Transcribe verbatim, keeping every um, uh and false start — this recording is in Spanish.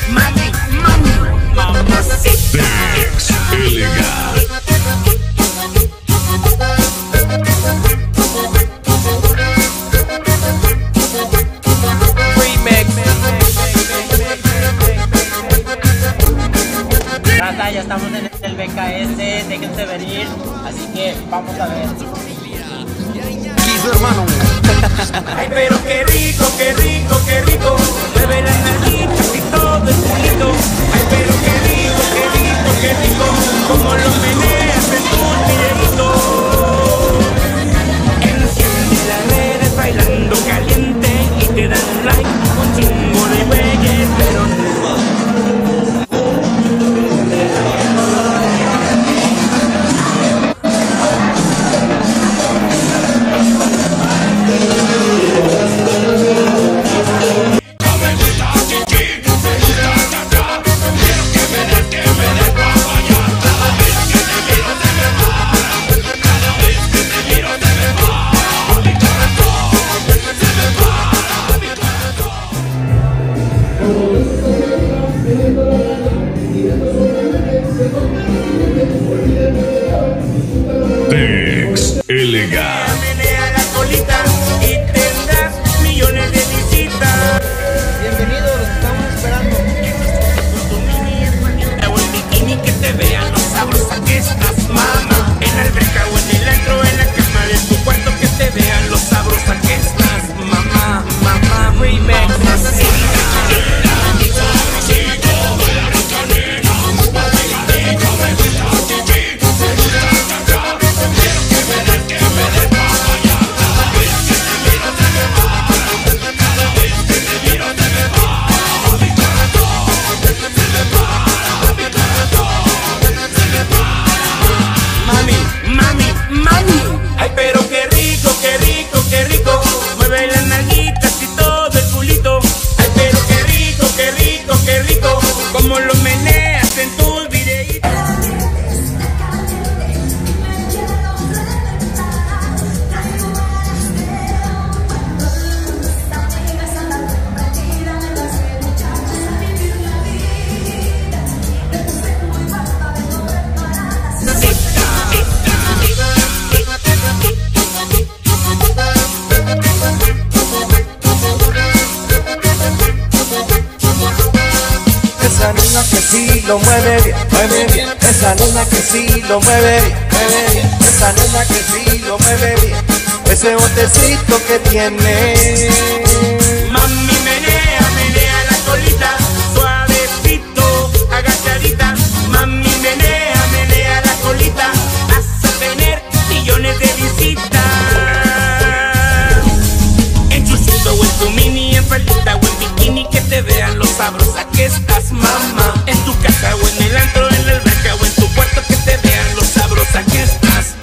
mami, mami, mamacita. Tex Elegant. Raza, ya estamos en el B K S, déjense venir, así que vamos a ver. Quiso, hermano. Ay, pero qué rico, qué rico, qué rico. Mueve las nalguitas y todo el culito. Ay, pero qué rico, qué rico, qué rico. Como lo meneas en tus videitos. Enciende las redes bailando caliente y te dan un like, un chingo de güeyes, pero no. Tex Elegant. Menea la colita y tendrás millones de visitas. Bienvenidos, los estamos esperando. Con tu mini espaldita o en bikini que te vean lo sabrosa que estás, mamá. En la alberca o en el antro, en la cama de tu cuarto que te vean lo sabrosa que estás, mamá, mamá, remix. Mami, mami, mami. Ay, pero qué rico, qué rico, qué rico. Mueve las nalguitas y todo el culito. Ay, pero qué rico, qué rico, qué rico. Como lo meneas en tus videitos. Esa nena que sí lo mueve bien, mueve bien. Esa nena que sí lo mueve bien, mueve bien. Esa nena que sí lo mueve bien. Ese botecito que tiene. Mami, menea, menea la colita, suavecito, agachadita. Mami, menea, menea la colita, vas a tener millones de visitas. En chuchito o en tu mini, en faldita o en bikini, que te vean lo sabrosa que estás, mamá. En tu casa o en el antro, en la alberca o en tu cuarto, que te vean lo sabrosa que estás.